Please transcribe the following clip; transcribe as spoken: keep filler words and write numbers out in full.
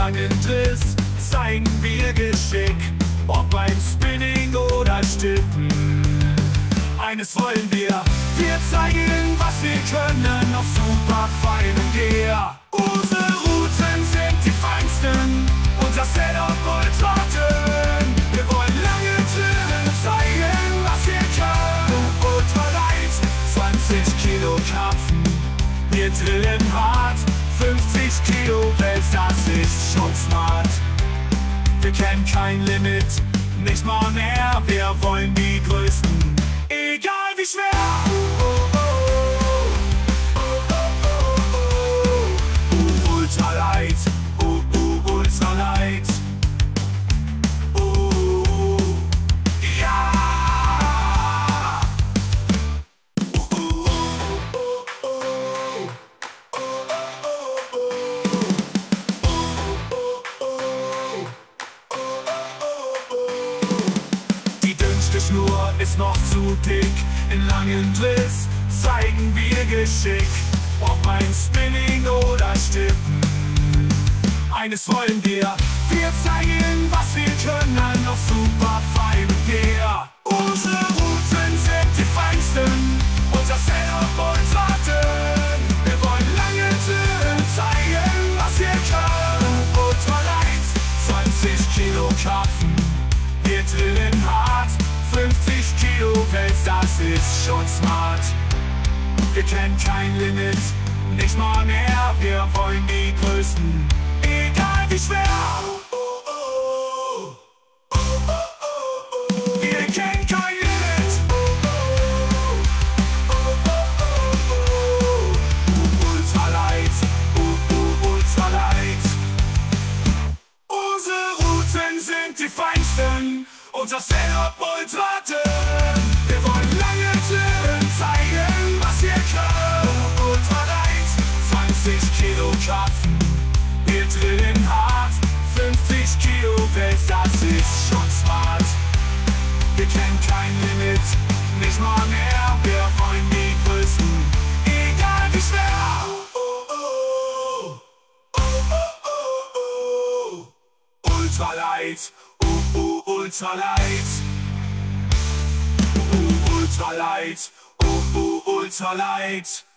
langen Driss zeigen wir Geschick, ob beim Spinning oder Stippen. Eines wollen wir, wir zeigen, was wir können auf super feinem Gear. Unsere Routen sind die feinsten, unser Setup ultra dünn. Wir wollen lange Türen zeigen, was wir können. Ultra light, zwanzig Kilo Krapfen, wir drillen hart. fünfzig Kilo Welt, das ist schon smart. Wir kennen kein Limit, nicht mal mehr, wir wollen die Größten. Egal wie schwer. Oh, oh, oh, oh, oh, oh, oh. Ultralight, uh, uh, ultralight. Uh, ja. Uh, uh, uh, uh, uh. Die dünnste Schnur ist noch zu dick, in langen Driss zeigen wir Geschick, ob beim Spinning oder Stippen. Eines wollen wir, wir zeigen, was wir können auf super feinem Gear. Unsere Routen sind die feinsten, unser Setup ultra dünn. Wir wollen lange Türen zeigen, was wir können. Ultra light, zwanzig Kilo Krapfen, wir drillen hart. fünfzig Kilo Welt, das ist schon smart. Wir kennen kein Limit, nicht mal mehr, wir wollen die Größten. Egal wie schwer. Oh, oh, oh, oh, oh, oh. Wir kennen kein Limit. Oh, oh, oh, oh, oh, oh. Ultralight, uh, uh, ultralight. Unsere Routen sind die feinsten, unser Setup ultra dünn. Wir wollen lange Türen zeigen, was wir können. Ultra light, zwanzig Kilo Krapfen, wir drillen hart. fünfzig Kilo Welt, das ist schon smart. Wir kennen kein Limit, nicht mal mehr, wir wollen die Größten. Egal wie schwer. Oh, oh, oh, oh, oh, oh. Ultralight, uh, uh, ultralight. Uh, ultralight, uh, uh, ultralight.